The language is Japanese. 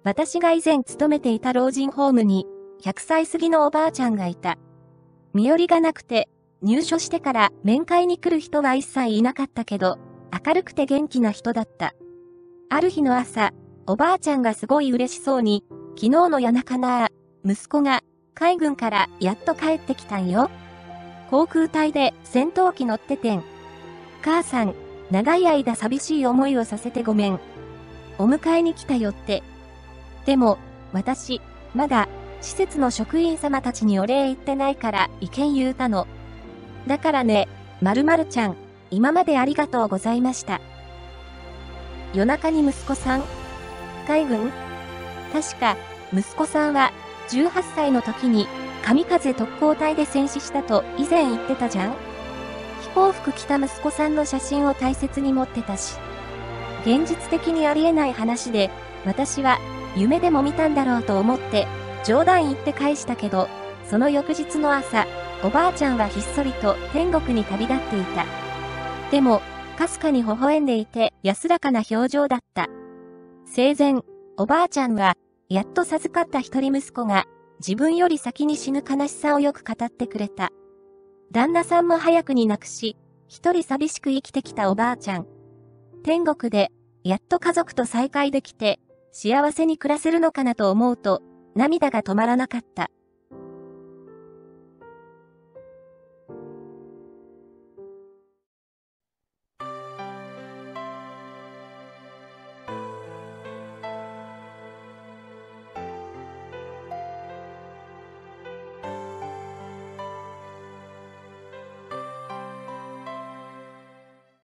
私が以前勤めていた老人ホームに、100歳過ぎのおばあちゃんがいた。身寄りがなくて、入所してから面会に来る人は一切いなかったけど、明るくて元気な人だった。ある日の朝、おばあちゃんがすごい嬉しそうに、昨日の夜中なあ、息子が海軍からやっと帰ってきたんよ。航空隊で戦闘機乗っててん。母さん、長い間寂しい思いをさせてごめん。お迎えに来たよって。でも、私、まだ、施設の職員様たちにお礼言ってないから意見言うたの。だからね、〇〇ちゃん、今までありがとうございました。夜中に息子さん海軍確か、息子さんは、18歳の時に、神風特攻隊で戦死したと以前言ってたじゃん。飛行服着た息子さんの写真を大切に持ってたし。現実的にありえない話で、私は、夢でも見たんだろうと思って、冗談言って返したけど、その翌日の朝、おばあちゃんはひっそりと天国に旅立っていた。でも、かすかに微笑んでいて安らかな表情だった。生前、おばあちゃんは、やっと授かった一人息子が、自分より先に死ぬ悲しさをよく語ってくれた。旦那さんも早くに亡くし、一人寂しく生きてきたおばあちゃん。天国で、やっと家族と再会できて、幸せに暮らせるのかなと思うと、涙が止まらなかった。